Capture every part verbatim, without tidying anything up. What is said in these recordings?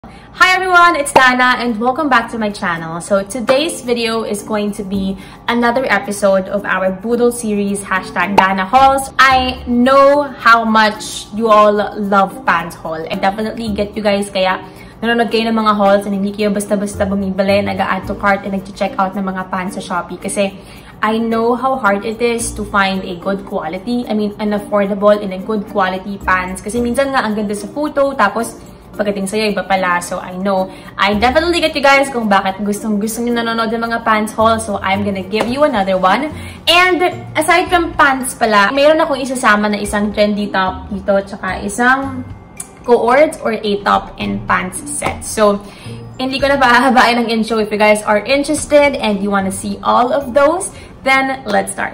Hi everyone, it's Dana and welcome back to my channel. So today's video is going to be another episode of our Boodle series, hashtag Dana Hauls. I know how much you all love pants haul. I definitely get you guys, kaya nanonood kayo ng mga hauls and hindi kayo basta-basta bumibili, nag-add to cart and nag-check out ng mga pants sa Shopee. Kasi I know how hard it is to find a good quality, I mean an affordable and a good quality pants. Kasi minsan nga ang ganda sa photo, tapos pagdating sa'yo, iba pala. So, I know. I definitely get you guys kung bakit gustong-gusto nyo nanonood ng mga pants haul. So, I'm gonna give you another one. And, aside from pants pala, mayroon akong isasama na isang trendy top dito, tsaka isang co-ords or a top and pants set. So, hindi ko na pahahabain ng intro. If you guys are interested and you wanna see all of those, then let's start.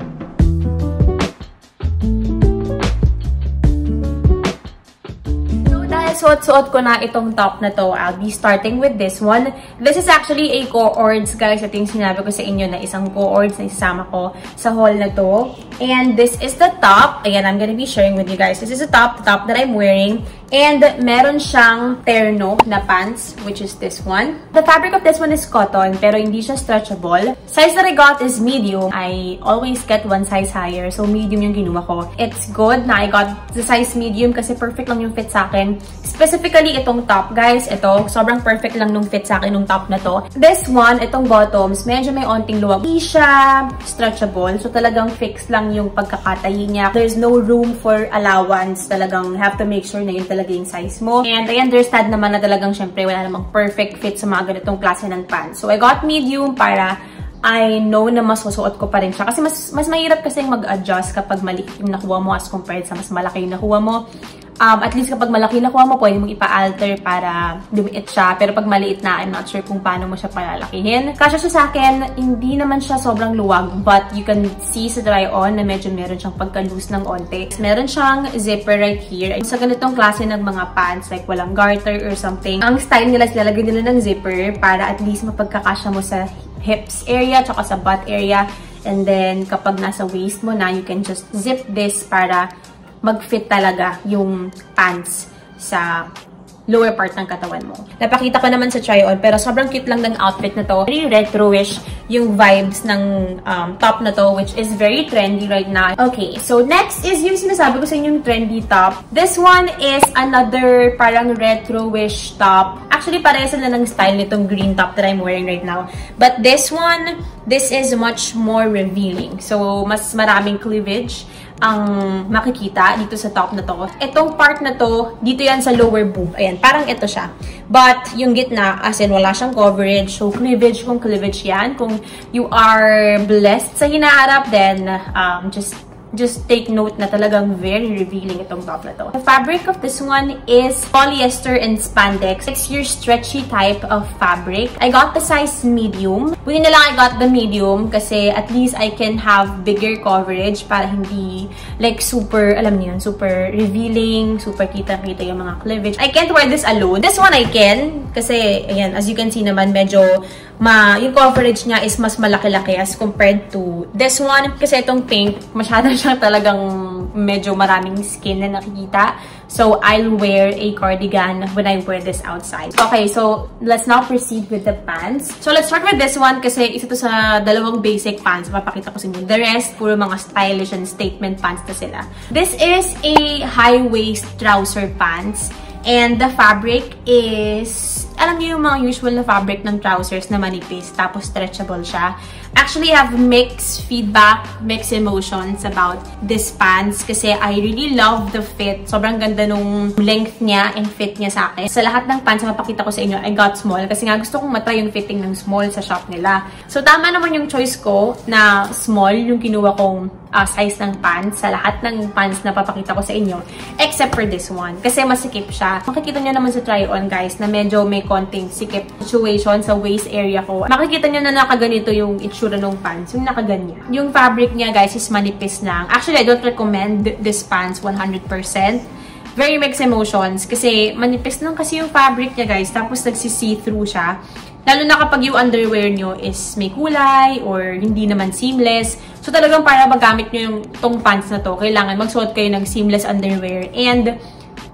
Suot-suot ko na itong top na to. I'll be starting with this one. This is actually a co-ords, guys. Ito yung sinabi ko sa inyo na isang co-ords na isasama ko sa haul na to. And this is the top. Again, I'm gonna be sharing with you guys. This is the top, the top that I'm wearing. And meron siyang terno na pants, which is this one. The fabric of this one is cotton, pero hindi siya stretchable. Size that I got is medium. I always get one size higher, so medium yung kinuha ko. It's good na I got the size medium kasi perfect lang yung fit sa akin. Specifically, itong top, guys, ito, sobrang perfect lang nung fit sa akin nung top na to. This one, itong bottoms, medyo may onting luwag. Hindi siya stretchable, so talagang fixed lang yung pagkakatayi niya. There's no room for allowance. Talagang have to make sure na yun talaga yung size mo. And I understand naman na talagang syempre wala namang perfect fit sa mga ganitong klase ng pants. So I got medium para I know na mas susuot ko pa rin siya. Kasi mas, mas mahirap kasi mag-adjust kapag maliit yung nakuha mo as compared sa mas malaki yung nakuha mo. Um, at least kapag malaki nakuha mo, pwede mong ipa-alter para lumiit siya. Pero pag maliit na, I'm not sure kung paano mo siya palalakihin. Kasya siya sa akin, hindi naman siya sobrang luwag. But you can see sa try-on na medyo meron siyang pagka-loose ng onte. Meron siyang zipper right here. Sa ganitong klase ng mga pants, like walang garter or something, ang style nila, silalagay nila ng zipper para at least mapagkakasya mo sa hips area, tsaka sa butt area. And then, kapag nasa waist mo na, you can just zip this para mag-fit talaga yung pants sa lower part ng katawan mo. Napakita ko naman sa try-on, pero sobrang cute lang ng outfit na to. Very retro-ish yung vibes ng um, top na to, which is very trendy right now. Okay, so next is yung sinasabi ko sa inyo yung trendy top. This one is another parang retro-ish top. Actually, pareha sila ng style nitong green top that I'm wearing right now. But this one, this is much more revealing. So, mas maraming cleavage ang makikita dito sa top na to. Itong part na to, dito yan sa lower boob. Ayan, parang ito siya. But, yung gitna, as in, wala siyang coverage. So, cleavage kung cleavage yan. Kung you are blessed sa hinaharap, then, um, just Just take note na talagang very revealing itong top na to. The fabric of this one is polyester and spandex. It's your stretchy type of fabric. I got the size medium. Buti na lang I got the medium kasi at least I can have bigger coverage para hindi like super, alam niyo yun, super revealing, super kita-kita yung mga cleavage. I can't wear this alone. This one I can kasi, ayan, as you can see naman, medyo ma, yung coverage niya is mas malaki-laki as compared to this one. Kasi itong pink, masyado siyang talagang medyo maraming skin na nakikita. So, I'll wear a cardigan when I wear this outside. Okay, so let's now proceed with the pants. So, let's start with this one kasi isa to sa dalawang basic pants. Mapakita ko sa inyo. The rest, puro mga stylish and statement pants na sila. This is a high-waist trouser pants. And the fabric is, alam niyo yung mga usual na fabric ng trousers na manipis, tapos stretchable siya. Actually, I have mixed feedback, mixed emotions about this pants kasi I really love the fit. Sobrang ganda nung length niya and fit niya sa akin. Sa lahat ng pants na mapakita ko sa inyo, I got small kasi nga gusto kong matry yung fitting ng small sa shop nila. So, tama naman yung choice ko na small yung kinuha kong uh, size ng pants sa lahat ng pants na papakita ko sa inyo, except for this one. Kasi masikip siya. Makikita nyo naman sa try-on, guys, na medyo may konting sikip situation sa waist area ko. Makikita nyo na nakaganito yung itsura ng pants, yung nakaganya. Yung fabric niya, guys, is manipis lang. Actually, I don't recommend this pants one hundred percent. Very mixed emotions kasi manipis lang kasi yung fabric niya, guys, tapos nagsisi-see-through siya. Lalo na kapag yung underwear nyo is may kulay or hindi naman seamless. So talagang para magamit nyo yung tong pants na to, kailangan magsuot kayo ng seamless underwear. And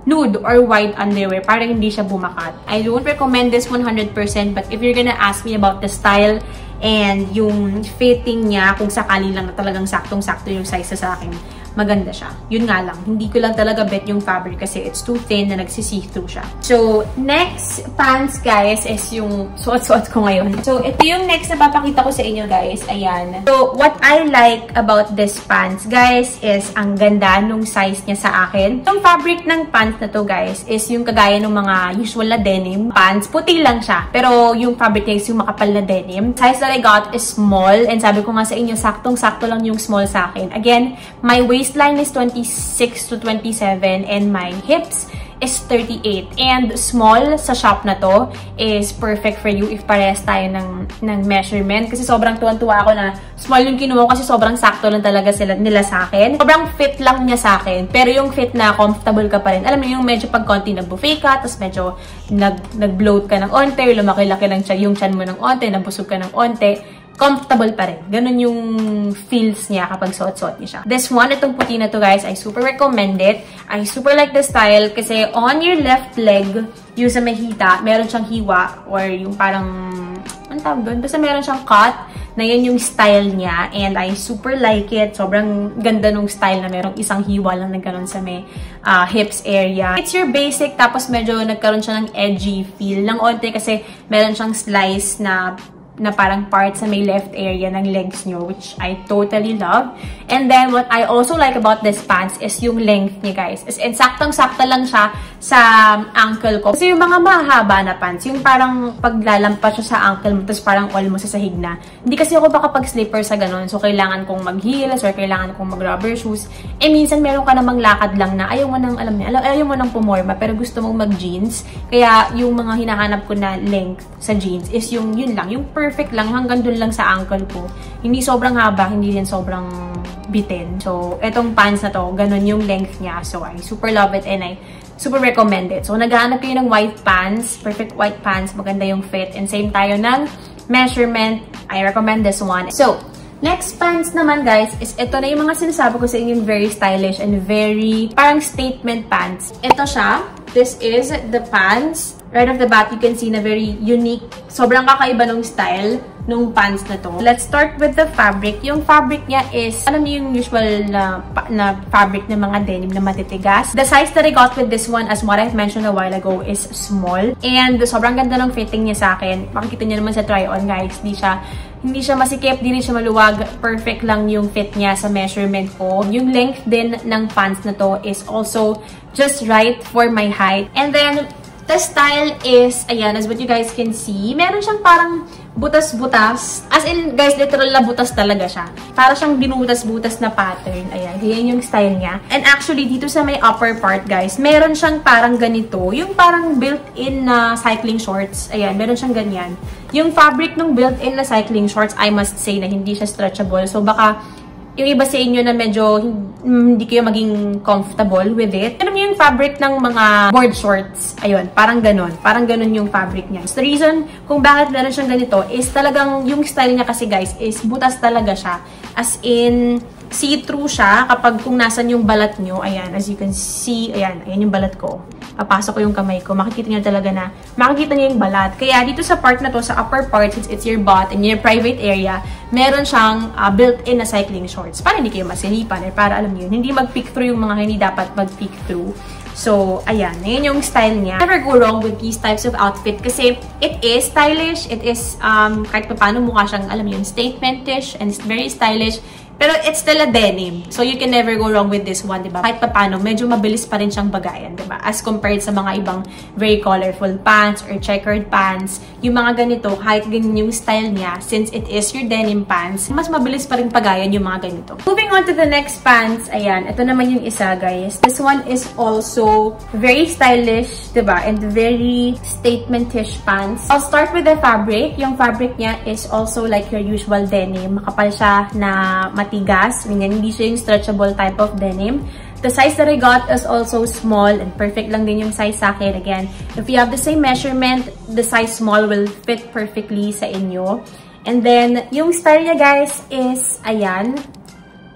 nude or white underwear para hindi siya bumakat. I don't recommend this one hundred percent, but if you're gonna ask me about the style and yung fitting niya, kung sakali lang na talagang saktong-sakto yung size sa akin, maganda siya. Yun nga lang, hindi ko lang talaga bet yung fabric kasi it's too thin na nagsisi-through siya. So, next pants, guys, is yung suot-suot ko ngayon. So, ito yung next na papakita ko sa inyo, guys. Ayan. So, what I like about this pants, guys, is ang ganda nung size niya sa akin. Yung fabric ng pants na to, guys, is yung kagaya ng mga usual na denim pants. Puti lang siya, pero yung fabric niya is yung makapal na denim. Size that I got is small, and sabi ko nga sa inyo, saktong-sakto lang yung small sa akin. Again, my waist waistline is twenty-six to twenty-seven and my hips is thirty-eight. And small sa shop na to is perfect for you if parehas tayo ng, ng measurement. Kasi sobrang tuwan-tuwa ako na small yung kinuha ko kasi sobrang sakto lang talaga sila, nila sa akin. Sobrang fit lang niya sa akin. Pero yung fit na comfortable ka pa rin. Alam mo yung medyo pag konti nag-buffet ka, tapos medyo nag-bloat ka ng onte, lumaki-laki lang yung chan mo ng onte, nabusog ka ng onte, comfortable pa rin. Ganun yung feels niya kapag suot-suot niya siya. This one, itong puti na to, guys, I super recommend it. I super like the style kasi on your left leg, yung sa mahita, meron siyang hiwa or yung parang, anong tawag doon? Basta meron siyang cut na yun yung style niya and I super like it. Sobrang ganda nung style na merong isang hiwa lang na gano'n sa may uh, hips area. It's your basic tapos medyo nagkaroon siya ng edgy feel ng onte kasi meron siyang slice na na parang part sa may left area ng legs nyo, which I totally love. And then, what I also like about this pants is yung length niya, guys. Is saktong-sakto lang siya sa ankle ko. Kasi yung mga mahaba na pants, yung parang paglalampas siya sa ankle mo, tapos parang almost sa sahig na. Hindi kasi ako baka pag-slipper sa ganun, so kailangan kong mag-heels or kailangan kong mag-rubber shoes. Eh, minsan meron ka namang lakad lang na ayaw mo nang, alam niya, ayaw mo nang pumorma, pero gusto mong mag-jeans. Kaya, yung mga hinahanap ko na length sa jeans is yung, yun lang, yung perfect perfect lang, hanggang dun lang sa ankle ko. Hindi sobrang haba, hindi din sobrang bitin. So, etong pants na to, ganun yung length niya. So, I super love it and I super recommend it. So, naghahanap kayo ng white pants, perfect white pants, maganda yung fit, and same tayo ng measurement. I recommend this one. So, next pants naman, guys, is ito na yung mga sinasabi ko sa inyo, very stylish and very parang statement pants. Ito siya. This is the pants. Right off the bat, you can see na very unique. Sobrang kakaiba nung style nung pants na to. Let's start with the fabric. Yung fabric niya is, alam niyo yung usual na, na fabric ng mga denim na matitigas. The size that I got with this one, as what I've mentioned a while ago, is small. And sobrang ganda ng fitting niya sa akin. Makikita niyo naman sa try-on, guys. Di siya Hindi siya masikip, di rin siya maluwag. Perfect lang yung fit niya sa measurement ko. Yung length din ng pants na to is also just right for my height. And then, the style is, ayan, as what you guys can see, meron siyang parang butas-butas. As in, guys, literal na butas talaga siya. Para siyang binutas-butas na pattern. Ayan, yan yung style niya. And actually, dito sa may upper part, guys, meron siyang parang ganito. Yung parang built-in na cycling shorts. Ayan, meron siyang ganyan. Yung fabric ng built-in na cycling shorts, I must say na hindi siya stretchable. So, baka yung iba sa inyo na medyo hindi kayo maging comfortable with it. Alam niyo yung fabric ng mga board shorts. Ayun, parang ganun. Parang ganun yung fabric niya. So, the reason kung bakit meron siyang ganito is talagang yung style niya kasi, guys, is butas talaga siya. As in, see-through siya kapag kung nasan yung balat nyo. Ayan, as you can see, ayan, ayan yung balat ko. Papasok ko yung kamay ko. Makikita niyo talaga na, makikita niyo yung balat. Kaya dito sa part na to, sa upper part, since it's your butt and your private area, meron siyang uh, built-in na cycling shorts. Para hindi kayo masilipan. Eh, para alam niyo, hindi mag-peek through yung mga hindi dapat mag-peek through. So, ayan. Ayan yung style niya. Never go wrong with these types of outfit kasi it is stylish. It is, um, kahit pa paano mukha siyang, alam niyo, statement-ish and it's very stylish. Pero it's still a denim. So, you can never go wrong with this one, diba? Kahit pa paano, medyo mabilis pa rin siyang bagayan, diba? As compared sa mga ibang very colorful pants or checkered pants. Yung mga ganito, kahit ganyan yung style niya, since it is your denim pants, mas mabilis pa rin pagayan yung mga ganito. Moving on to the next pants, ayan. Ito naman yung isa, guys. This one is also very stylish, diba? And very statement-ish pants. I'll start with the fabric. Yung fabric niya is also like your usual denim. Makapal siya na matigas. Ganyan, hindi siya yung stretchable type of denim. The size that I got is also small and perfect lang din yung size sa akin. Again, if you have the same measurement, the size small will fit perfectly sa inyo. And then, yung style niya, guys, is, ayan.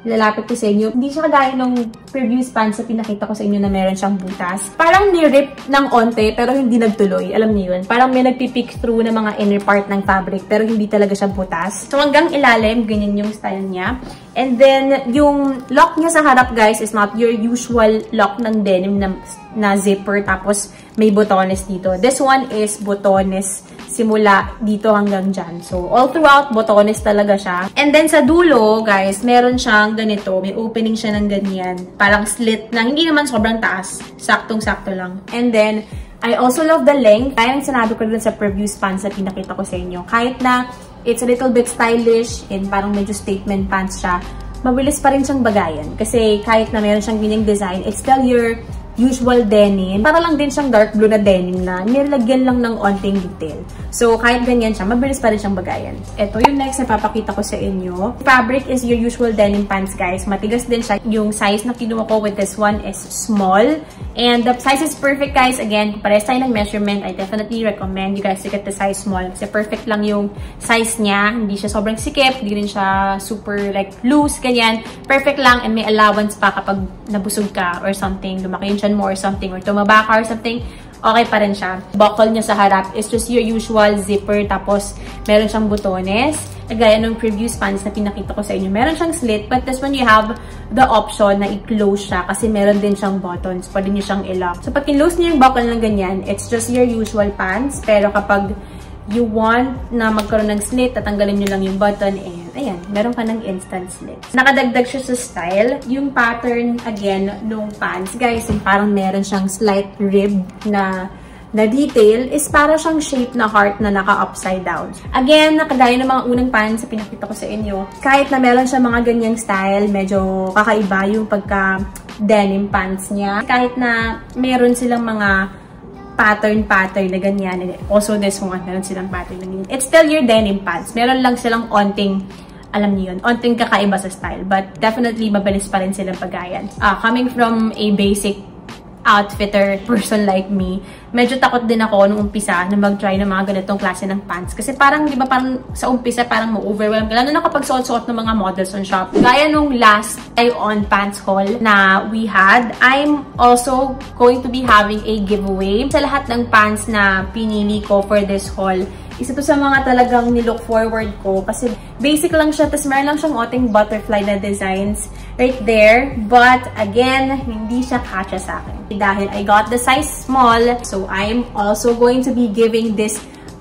lalapit ko sa inyo. Hindi siya kagaya nung previous pants na pinakita ko sa inyo na meron siyang butas. Parang ni-rip ng onte, pero hindi nagtuloy. Alam niyo yun? Parang may nagpipick through na mga inner part ng fabric, pero hindi talaga siya butas. So, hanggang ilalim, ganyan yung style niya. And then, yung lock niya sa harap, guys, is not your usual lock ng denim na, na zipper, tapos may botones dito. This one is botones simula dito hanggang dyan. So, all throughout, botones talaga siya. And then, sa dulo, guys, meron siyang ganito. May opening siya ng ganyan. Parang slit na, hindi naman sobrang taas. Saktong-sakto lang. And then, I also love the length. Kaya yung sinabi ko din sa previous pants na pinakita ko sa inyo. Kahit na it's a little bit stylish and parang medyo statement pants siya, mabilis pa rin siyang bagayan. Kasi kahit na meron siyang ganyang design, it's still your usual denim. Para lang din siyang dark blue na denim na nilagyan lang ng onting detail. So, kahit ganyan siya, mabilis pa rin siyang bagayan. Ito yung next na papakita ko sa inyo. Fabric is your usual denim pants, guys. Matigas din siya. Yung size na kinuha ko with this one is small. And the size is perfect, guys. Again, kung pares tayo ng measurement, I definitely recommend you guys to get the size small. Kasi perfect lang yung size niya. Hindi siya sobrang sikip. Hindi rin siya super like loose, ganyan. Perfect lang and may allowance pa kapag nabusog ka or something. Lumaki yung mo or something, or tumaba ka or something, okay pa rin siya. Buckle niya sa harap is just your usual zipper, tapos meron siyang butones. Gaya nung previous pants na pinakita ko sa inyo, meron siyang slit, but this one you have the option na i-close siya kasi meron din siyang buttons. Pwede niyo siyang i-lock. So, pag i-close niyo yung buckle ng ganyan, it's just your usual pants, pero kapag you want na magkaroon ng slit, tatanggalin nyo lang yung button and ayan, meron ka ng instant slit. Nakadagdag siya sa style. Yung pattern, again, nung pants, guys, yung parang meron siyang slight rib na na detail is para siyang shape na heart na naka-upside down. Again, nakagaya ng mga unang pants na pinakita ko sa inyo, kahit na meron siya mga ganyang style, medyo kakaiba yung pagka-denim pants niya. Kahit na meron silang mga pattern-pattern na ganyan. And also this one, meron silang pattern na ganyan. It's still your denim pants. Meron lang silang onting, alam niyo yun, onting kakaiba sa style. But definitely, mabilis pa rin silang pagayan. Uh, coming from a basic outfitter person like me, medyo takot din ako nung umpisa na mag-try ng mga ganitong klase ng pants. Kasi parang, di ba, parang sa umpisa parang ma-overwhelm ka. Lalo na kapag suot-suot ng mga models on shop. Gaya nung last try-on pants haul na we had, I'm also going to be having a giveaway. Sa lahat ng pants na pinili ko for this haul, isa to sa mga talagang nilook forward ko kasi basic lang siya, tapos meron lang siyang oting butterfly na designs right there. But again, hindi siya kasya sa akin. Dahil I got the size small, so I'm also going to be giving this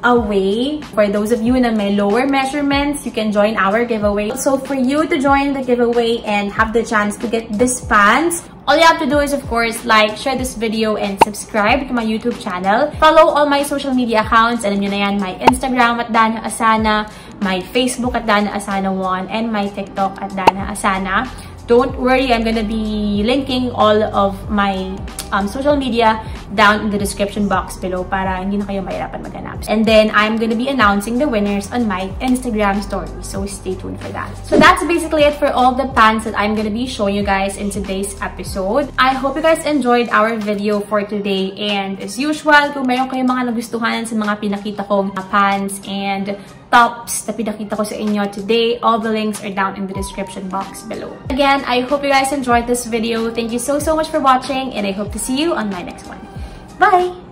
away. For those of you na may lower measurements, you can join our giveaway. So for you to join the giveaway and have the chance to get this pants, all you have to do is, of course, like, share this video, and subscribe to my YouTube channel. Follow all my social media accounts. Alam nyo na yan, my Instagram at Dana Asana, my Facebook at Dana Asana one, and my TikTok at Dana Asana. Don't worry, I'm gonna be linking all of my um, social media down in the description box below para hindi na kayo mahirapan maghanap. And then, I'm gonna be announcing the winners on my Instagram story. So, stay tuned for that. So, that's basically it for all the pants that I'm gonna be showing you guys in today's episode. I hope you guys enjoyed our video for today. And as usual, kung mayroon kayong mga nagustuhan sa mga pinakita kong pants and tops na pinakita ko sa inyo today, all the links are down in the description box below. Again, I hope you guys enjoyed this video. Thank you so, so much for watching, and I hope to see you on my next one. Bye!